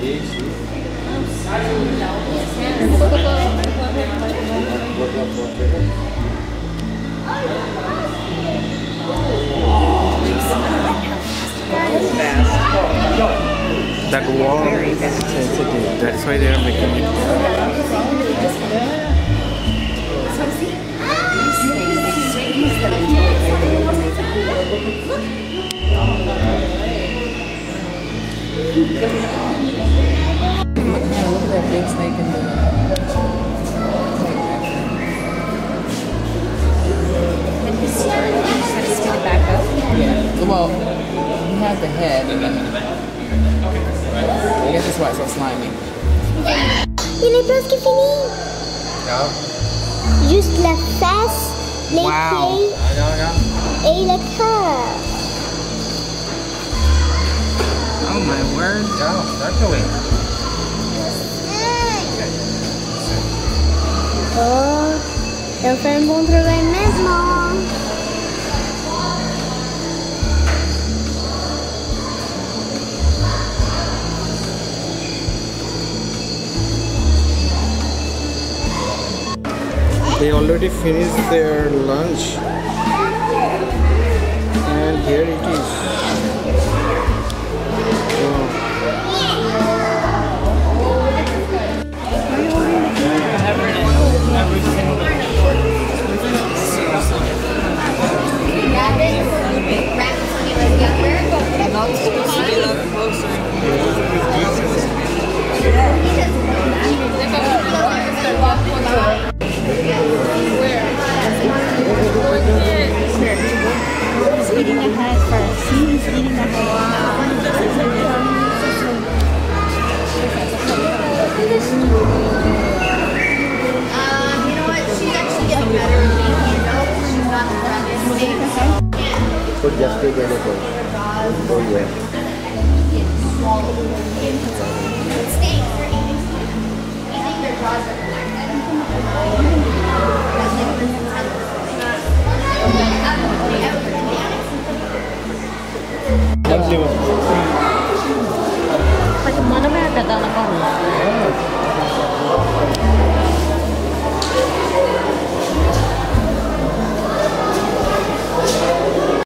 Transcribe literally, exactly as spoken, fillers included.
That wall, very sensitive. That's why they are making it. Look at that big snake in the. And his start, you just have to spin it back up. Yeah. Well, you have the head. And then, I guess that's why it's so slimy. Il est presque fini. Yeah. Juste la face, les Wow. pieds et le cœur. Oh my word. Yeah, that's the way. Oh, eu fais un bon travail mesmo. They already finished their lunch, and here it is. He's eating the head first. He's eating the head. Um, you know what? She's actually getting better at being, you know, she's not the best. So just take any point. Oh yeah. Snakes, they're eating, eating their jaws are Like, mana may agad na ako.